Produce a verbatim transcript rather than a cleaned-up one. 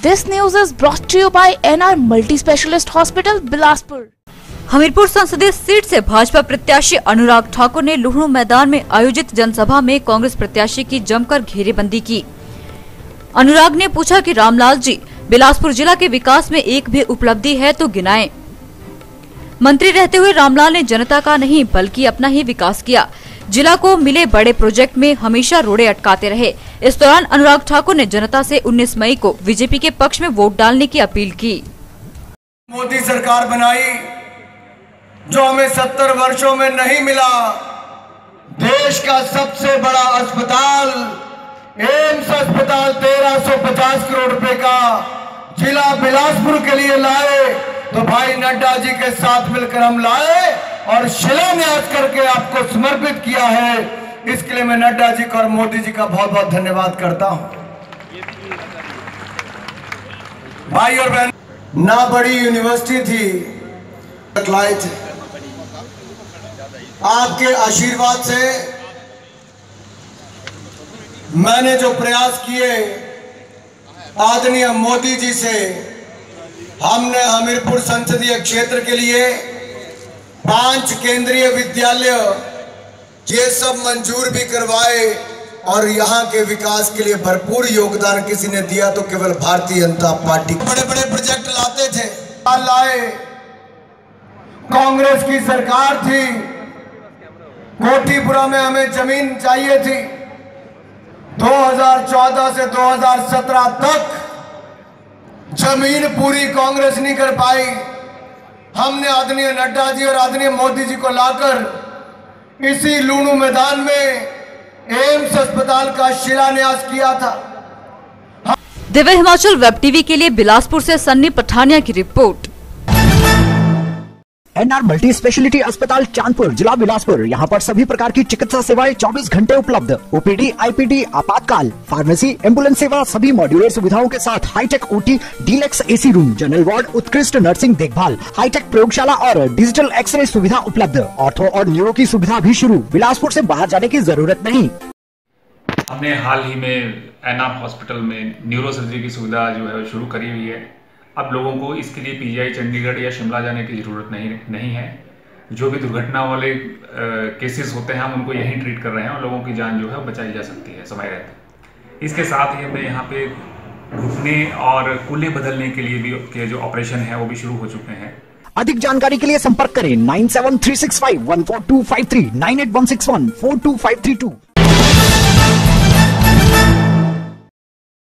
This news is brought to you by N R Multi Specialist Hospital, Bilaspur. Hamirpur संसदीय seat से भाजपा प्रत्याशी अनुराग ठाकुर ने लुहणु मैदान में आयोजित जनसभा में कांग्रेस प्रत्याशी की जमकर घेरेबंदी की। अनुराग ने पूछा कि रामलाल जी, बिलासपुर जिला के विकास में एक भी उपलब्धि है तो गिनाएं। मंत्री रहते हुए रामलाल ने जनता का नहीं बल्कि अपना ही विकास किया। जिला को मिले बड़े प्रोजेक्ट में हमेशा रोड़े अटकाते रहे। इस दौरान अनुराग ठाकुर ने जनता से उन्नीस मई को बीजेपी के पक्ष में वोट डालने की अपील की। मोदी सरकार बनाई जो हमें सत्तर वर्षों में नहीं मिला। देश का सबसे बड़ा अस्पताल एम्स अस्पताल तेरह सौ पचास करोड़ रुपए का जिला बिलासपुर के लिए लाए तो भाई नड्डा जी के साथ मिलकर हम लाए और शिलान्यास करके आपको समर्पित किया है। इसके लिए मैं नड्डा जी का और मोदी जी का बहुत बहुत धन्यवाद करता हूं। भाई और बहन, ना बड़ी यूनिवर्सिटी थी, आपके आशीर्वाद से मैंने जो प्रयास किए आदरणीय मोदी जी से, हमने हमीरपुर संसदीय क्षेत्र के लिए पांच केंद्रीय विद्यालय ये सब मंजूर भी करवाए और यहाँ के विकास के लिए भरपूर योगदान किसी ने दिया तो केवल भारतीय जनता पार्टी। बड़े बड़े प्रोजेक्ट लाते थे, लाए। कांग्रेस की सरकार थी, कोठीपुरा में हमें जमीन चाहिए थी। दो हज़ार चौदह से दो हज़ार सत्रह तक जमीन पूरी कांग्रेस नहीं कर पाई। हमने आदरणीय नड्डा जी और आदरणीय मोदी जी को लाकर इसी लुहणु मैदान में एम्स अस्पताल का शिलान्यास किया था। दिव्य हिमाचल वेब टीवी के लिए बिलासपुर से सन्नी पठानिया की report. N R multi speciality अस्पताल चांदपुर, जिला बिलासपुर। यहाँ पर सभी प्रकार की चिकित्सा सेवाएं चौबीस घंटे उपलब्ध। O P D, I P D, आपातकाल, फार्मेसी, एम्बुलेंस सेवा, सभी मॉड्यूलर सुविधाओं के साथ hi tech OT, deluxe AC room, general ward, उत्कृष्ट नर्सिंग देखभाल, हाईटेक प्रयोगशाला और डिजिटल एक्सरे सुविधा उपलब्ध। ऑर्थो और न्यूरो की सुविधा भी शुरू। बिलासपुर से बाहर जाने की जरूरत नहीं। हमने हाल ही में एन आर हॉस्पिटल में न्यूरो सर्जरी की सुविधा जो है शुरू करी हुई है। अब लोगों को इसके लिए पी जी आई चंडीगढ़ या शिमला जाने की ज़रूरत नहीं नहीं है। जो भी दुर्घटना वाले केसेस होते हैं हम उनको यहीं ट्रीट कर रहे हैं और लोगों की जान जो है वो बचाई जा सकती है समय रहते। इसके साथ ही हमने यहाँ पे घुटने और कूल्हे बदलने के लिए भी के जो ऑपरेशन है वो भी शुरू हो चुके हैं। अधिक जानकारी के लिए संपर्क करें nine seven three six five one four two five three, nine eight one six one four two five three to.